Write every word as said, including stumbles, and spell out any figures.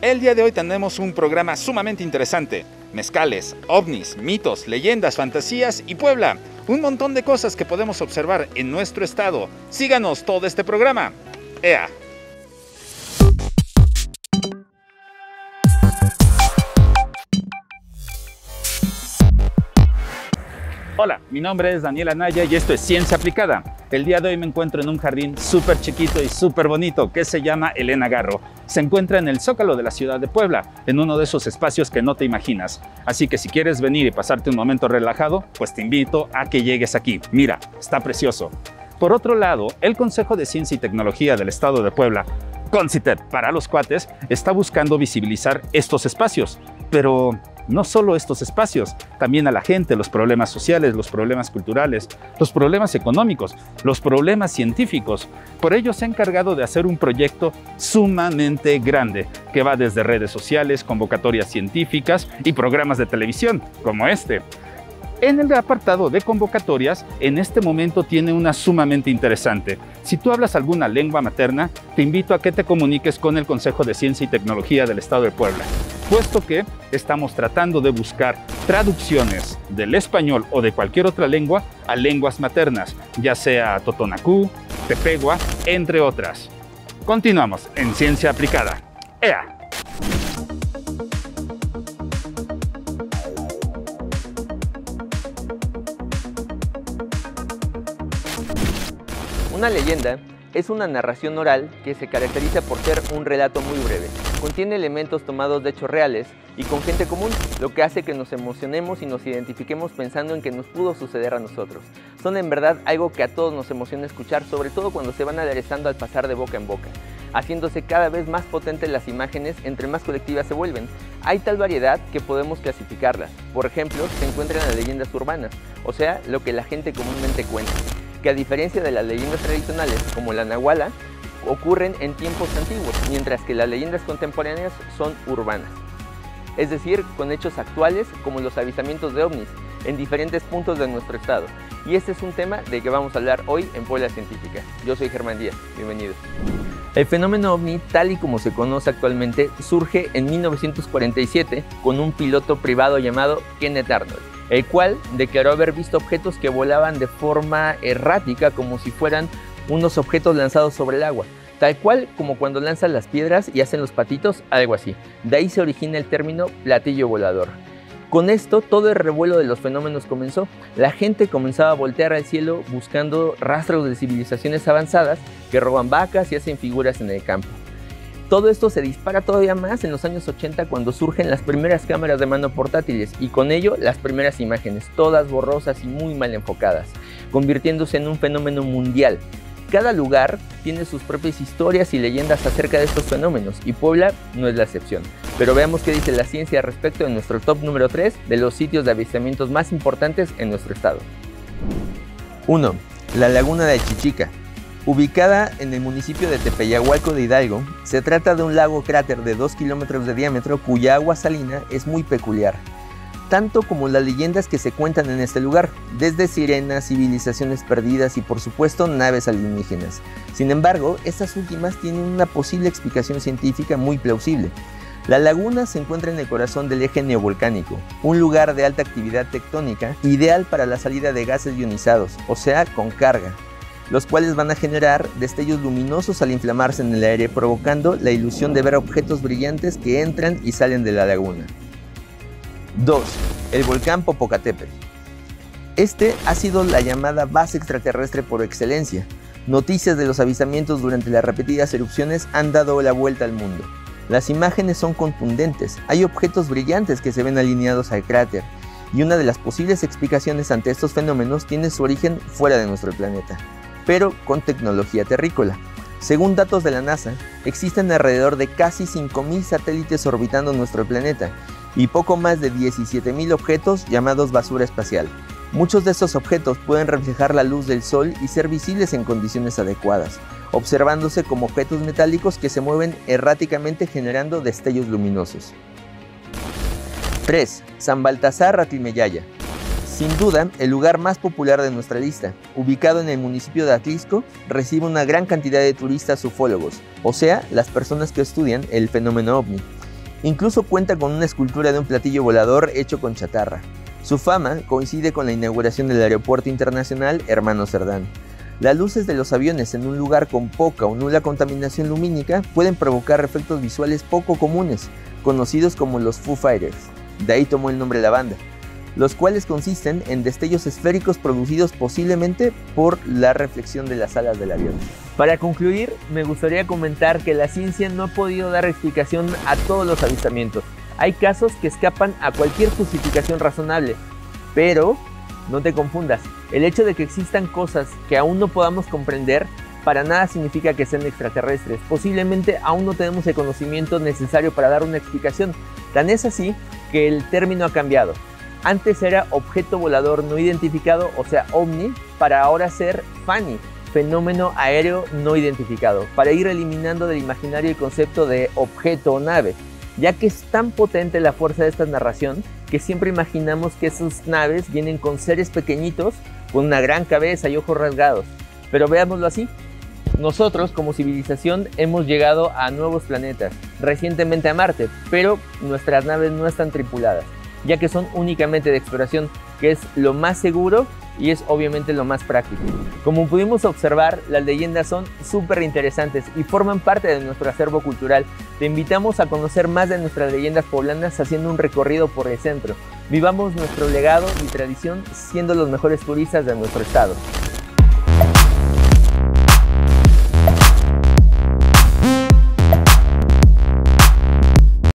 El día de hoy tenemos un programa sumamente interesante. Mezcales, ovnis, mitos, leyendas, fantasías y Puebla. Un montón de cosas que podemos observar en nuestro estado. Síganos todo este programa. ¡Ea! Hola, mi nombre es Daniel Anaya y esto es Ciencia Aplicada. El día de hoy me encuentro en un jardín súper chiquito y súper bonito que se llama Elena Garro. Se encuentra en el Zócalo de la ciudad de Puebla, en uno de esos espacios que no te imaginas. Así que si quieres venir y pasarte un momento relajado, pues te invito a que llegues aquí. Mira, está precioso. Por otro lado, el Consejo de Ciencia y Tecnología del Estado de Puebla, CONCITEP para los cuates, está buscando visibilizar estos espacios. Pero no solo estos espacios, también a la gente, los problemas sociales, los problemas culturales, los problemas económicos, los problemas científicos. Por ello se ha encargado de hacer un proyecto sumamente grande, que va desde redes sociales, convocatorias científicas y programas de televisión, como este. En el apartado de convocatorias, en este momento tiene una sumamente interesante. Si tú hablas alguna lengua materna, te invito a que te comuniques con el Consejo de Ciencia y Tecnología del Estado de Puebla, puesto que estamos tratando de buscar traducciones del español o de cualquier otra lengua a lenguas maternas, ya sea totonacú, tepegua, entre otras. Continuamos en Ciencia Aplicada. ¡Ea! Una leyenda es una narración oral que se caracteriza por ser un relato muy breve. Contiene elementos tomados de hechos reales y con gente común, lo que hace que nos emocionemos y nos identifiquemos pensando en que nos pudo suceder a nosotros. Son en verdad algo que a todos nos emociona escuchar, sobre todo cuando se van aderezando al pasar de boca en boca, haciéndose cada vez más potentes las imágenes entre más colectivas se vuelven. Hay tal variedad que podemos clasificarlas. Por ejemplo, se encuentran las leyendas urbanas, o sea, lo que la gente comúnmente cuenta, que a diferencia de las leyendas tradicionales, como la nahuala, ocurren en tiempos antiguos, mientras que las leyendas contemporáneas son urbanas. Es decir, con hechos actuales, como los avistamientos de ovnis, en diferentes puntos de nuestro estado. Y este es un tema del que vamos a hablar hoy en Puebla Científica. Yo soy Germán Díaz, bienvenidos. El fenómeno ovni, tal y como se conoce actualmente, surge en mil novecientos cuarenta y siete con un piloto privado llamado Kenneth Arnold, el cual declaró haber visto objetos que volaban de forma errática, como si fueran unos objetos lanzados sobre el agua, tal cual como cuando lanzan las piedras y hacen los patitos, algo así. De ahí se origina el término platillo volador. Con esto, todo el revuelo de los fenómenos comenzó. La gente comenzaba a voltear al cielo buscando rastros de civilizaciones avanzadas que roban vacas y hacen figuras en el campo. Todo esto se dispara todavía más en los años ochenta, cuando surgen las primeras cámaras de mano portátiles y con ello las primeras imágenes, todas borrosas y muy mal enfocadas, convirtiéndose en un fenómeno mundial. Cada lugar tiene sus propias historias y leyendas acerca de estos fenómenos y Puebla no es la excepción. Pero veamos qué dice la ciencia al respecto en nuestro top número tres de los sitios de avistamientos más importantes en nuestro estado. uno. La Laguna de Chichica. Ubicada en el municipio de Tepeyahualco de Hidalgo, se trata de un lago cráter de dos kilómetros de diámetro cuya agua salina es muy peculiar, tanto como las leyendas que se cuentan en este lugar, desde sirenas, civilizaciones perdidas y por supuesto naves alienígenas. Sin embargo, estas últimas tienen una posible explicación científica muy plausible. La laguna se encuentra en el corazón del eje neovolcánico, un lugar de alta actividad tectónica, ideal para la salida de gases ionizados, o sea, con carga, los cuales van a generar destellos luminosos al inflamarse en el aire, provocando la ilusión de ver objetos brillantes que entran y salen de la laguna. dos. El volcán Popocatépetl. Este ha sido la llamada base extraterrestre por excelencia. Noticias de los avistamientos durante las repetidas erupciones han dado la vuelta al mundo. Las imágenes son contundentes, hay objetos brillantes que se ven alineados al cráter, y una de las posibles explicaciones ante estos fenómenos tiene su origen fuera de nuestro planeta, pero con tecnología terrícola. Según datos de la NASA, existen alrededor de casi cinco mil satélites orbitando nuestro planeta y poco más de diecisiete mil objetos llamados basura espacial. Muchos de estos objetos pueden reflejar la luz del sol y ser visibles en condiciones adecuadas, observándose como objetos metálicos que se mueven erráticamente generando destellos luminosos. tres. San Baltasar Atlimeyaya. Sin duda, el lugar más popular de nuestra lista, ubicado en el municipio de Atlisco, recibe una gran cantidad de turistas ufólogos, o sea, las personas que estudian el fenómeno ovni. Incluso cuenta con una escultura de un platillo volador hecho con chatarra. Su fama coincide con la inauguración del Aeropuerto Internacional Hermano Cerdán. Las luces de los aviones en un lugar con poca o nula contaminación lumínica pueden provocar efectos visuales poco comunes, conocidos como los Foo Fighters, de ahí tomó el nombre de la banda, los cuales consisten en destellos esféricos producidos posiblemente por la reflexión de las alas del avión. Para concluir, me gustaría comentar que la ciencia no ha podido dar explicación a todos los avistamientos. Hay casos que escapan a cualquier justificación razonable, pero no te confundas, el hecho de que existan cosas que aún no podamos comprender para nada significa que sean extraterrestres. Posiblemente aún no tenemos el conocimiento necesario para dar una explicación. Tan es así que el término ha cambiado. Antes era objeto volador no identificado, o sea, ovni, para ahora ser FANI, fenómeno aéreo no identificado, para ir eliminando del imaginario el concepto de objeto o nave, ya que es tan potente la fuerza de esta narración que siempre imaginamos que esas naves vienen con seres pequeñitos, con una gran cabeza y ojos rasgados. Pero veámoslo así. Nosotros como civilización hemos llegado a nuevos planetas, recientemente a Marte, pero nuestras naves no están tripuladas, ya que son únicamente de exploración, que es lo más seguro y es obviamente lo más práctico. Como pudimos observar, las leyendas son súper interesantes y forman parte de nuestro acervo cultural. Te invitamos a conocer más de nuestras leyendas poblanas haciendo un recorrido por el centro. Vivamos nuestro legado y tradición siendo los mejores turistas de nuestro estado.